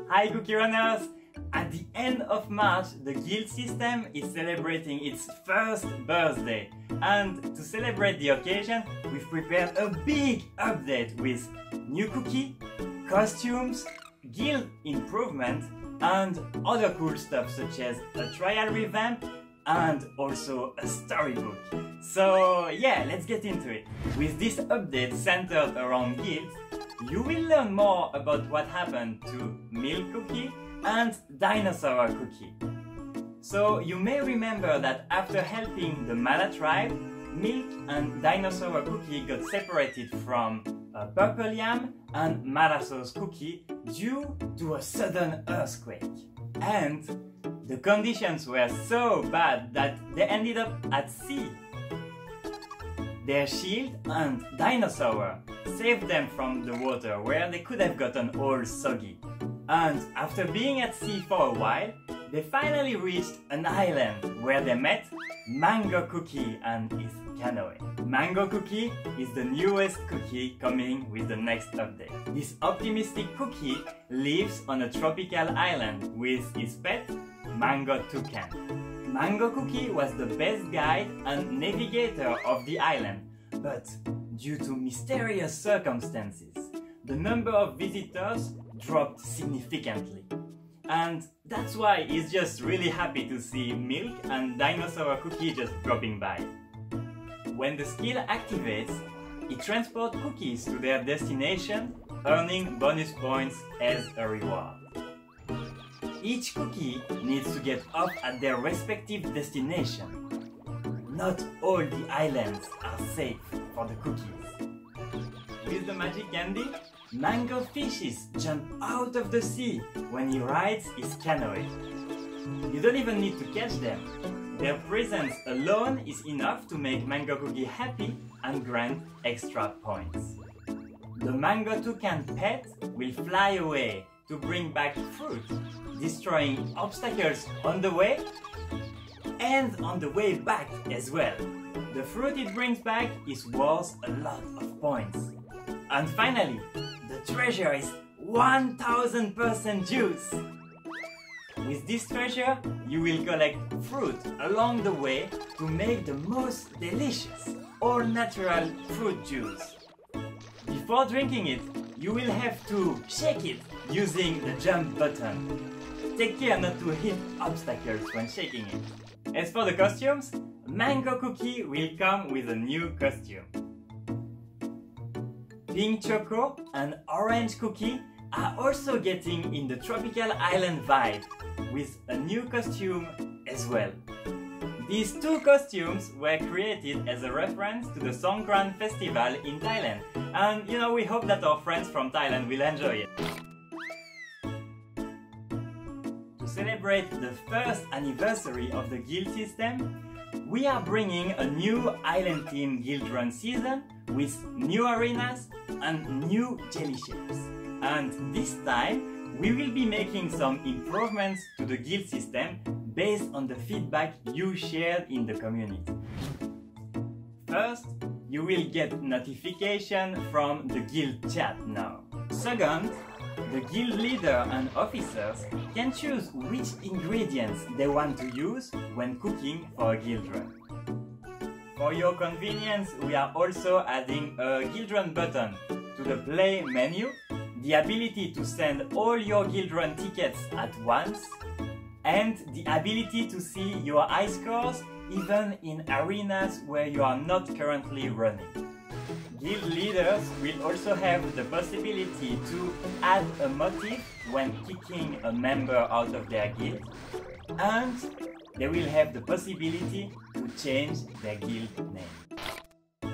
Hi Cookie Runners! At the end of March, the Guild system is celebrating its first birthday. And to celebrate the occasion, we've prepared a big update with new cookie, costumes, guild improvement, and other cool stuff such as a trial revamp and also a storybook. So yeah, let's get into it. With this update centered around guilds, you will learn more about what happened to Milk Cookie and Dinosaur Cookie. So you may remember that after helping the Mala tribe, Milk and Dinosaur Cookie got separated from Purple Yam and Malaso's Cookie due to a sudden earthquake. And the conditions were so bad that they ended up at sea. Their shield and Dinosaur saved them from the water where they could have gotten all soggy. And after being at sea for a while, they finally reached an island where they met Mango Cookie and his canoe. Mango Cookie is the newest cookie coming with the next update. This optimistic cookie lives on a tropical island with his pet, Mango Toucan. Mango Cookie was the best guide and navigator of the island, but due to mysterious circumstances, the number of visitors dropped significantly. And that's why he's just really happy to see Milk and Dinosaur Cookie just dropping by. When the skill activates, it transports cookies to their destination, earning bonus points as a reward. Each cookie needs to get off at their respective destination. Not all the islands are safe for the cookies. With the magic candy, Mango fishes jump out of the sea when he rides his canoe. You don't even need to catch them. Their presence alone is enough to make Mango Cookie happy and grant extra points. The Mango Toucan pet will fly away to bring back fruit, destroying obstacles on the way and on the way back as well. The fruit it brings back is worth a lot of points. And finally, the treasure is 1000% juice! With this treasure, you will collect fruit along the way to make the most delicious, all-natural fruit juice. Before drinking it, you will have to shake it using the jump button. Take care not to hit obstacles when shaking it. As for the costumes, Mango Cookie will come with a new costume. Pink Choco and Orange Cookie are also getting in the tropical island vibe with a new costume as well. These two costumes were created as a reference to the Songkran festival in Thailand, and we hope that our friends from Thailand will enjoy it. To celebrate the first anniversary of the guild system, we are bringing a new Island Team Guild Run season with new arenas and new jelly shapes. And this time, we will be making some improvements to the guild system based on the feedback you shared in the community. First, you will get notification from the guild chat now. Second, the guild leader and officers can choose which ingredients they want to use when cooking for a guild run. For your convenience, we are also adding a guild run button to the play menu, the ability to send all your guild run tickets at once, and the ability to see your high scores even in arenas where you are not currently running. Guild leaders will also have the possibility to add a motif when kicking a member out of their guild, and they will have the possibility to change their guild name.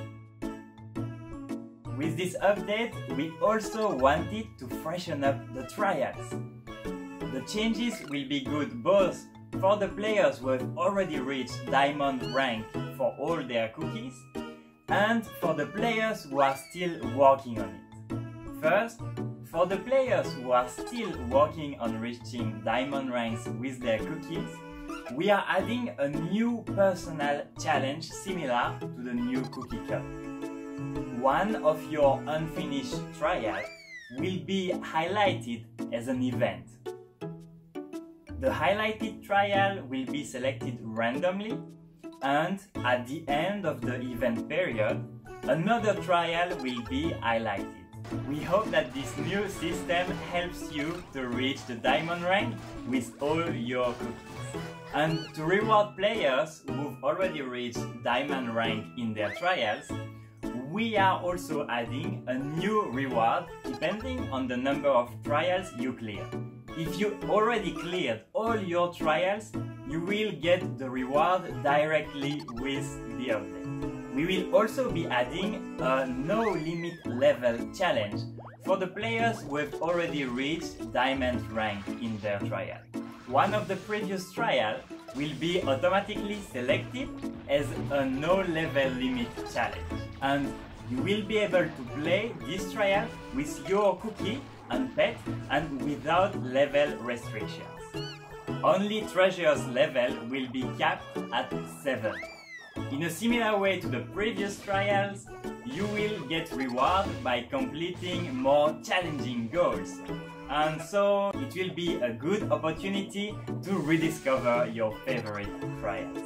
With this update, we also wanted to freshen up the trials. The changes will be good both for the players who have already reached Diamond rank for all their cookies, and for the players who are still working on it. First, for the players who are still working on reaching Diamond ranks with their cookies, we are adding a new personal challenge similar to the new Cookie Cup. One of your unfinished trials will be highlighted as an event. The highlighted trial will be selected randomly, and at the end of the event period, another trial will be highlighted. We hope that this new system helps you to reach the diamond rank with all your cookies. And to reward players who've already reached diamond rank in their trials, we are also adding a new reward depending on the number of trials you clear. If you already cleared all your trials, you will get the reward directly with the update. We will also be adding a no limit level challenge for the players who have already reached diamond rank in their trial. One of the previous trials will be automatically selected as a no level limit challenge, and you will be able to play this trial with your cookie and pet and without level restrictions. Only treasures level will be capped at 7. In a similar way to the previous trials, you will get rewarded by completing more challenging goals, and so it will be a good opportunity to rediscover your favorite trials.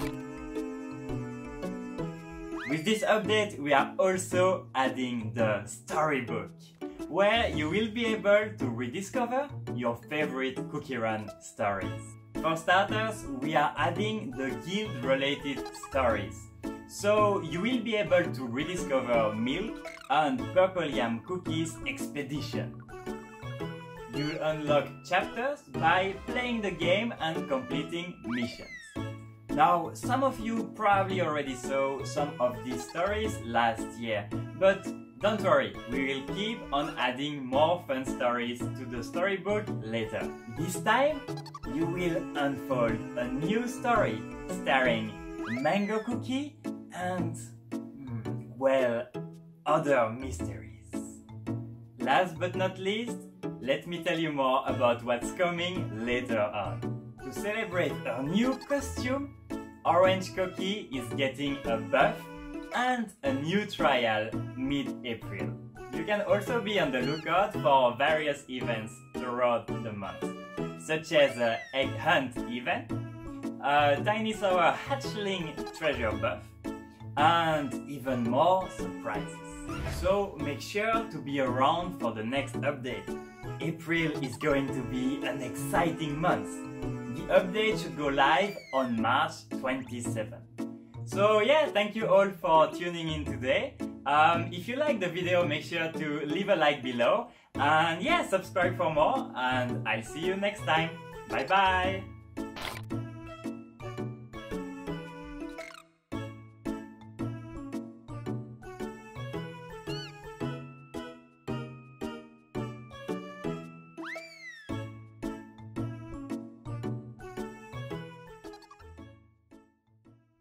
With this update, we are also adding the storybook, where you will be able to rediscover your favorite Cookie Run stories. For starters, we are adding the guild-related stories, so you will be able to rediscover Milk and Purple Yam Cookies Expedition. You'll unlock chapters by playing the game and completing missions. Now, some of you probably already saw some of these stories last year, but don't worry, we will keep on adding more fun stories to the storybook later. This time, you will unfold a new story starring Mango Cookie and, well, other mysteries. Last but not least, let me tell you more about what's coming later on. To celebrate her new costume, Orange Cookie is getting a buff and a new trial mid-April. You can also be on the lookout for various events throughout the month, such as an egg hunt event, a Dinosaur hatchling treasure buff, and even more surprises. So make sure to be around for the next update. April is going to be an exciting month. The update should go live on March 27. So yeah, thank you all for tuning in today. If you like the video, make sure to leave a like below. And yeah, subscribe for more, and I'll see you next time. Bye bye!